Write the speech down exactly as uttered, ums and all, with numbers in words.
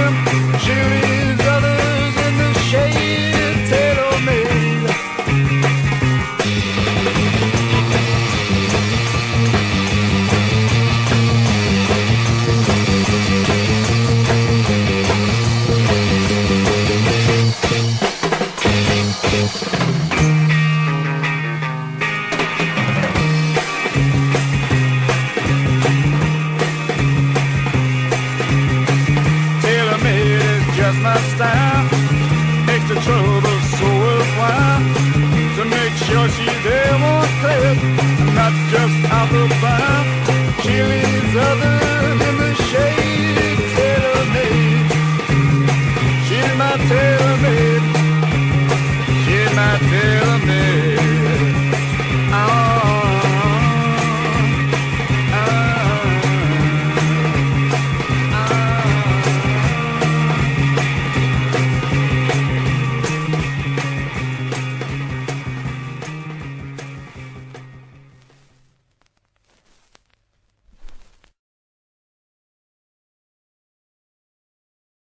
She leaves others in the shade, tailor-made. Just my style makes the trouble so worthwhile. To make sure she's there on clear, not just out of bound. She leaves others in the shade, tailor-made. She's my tailor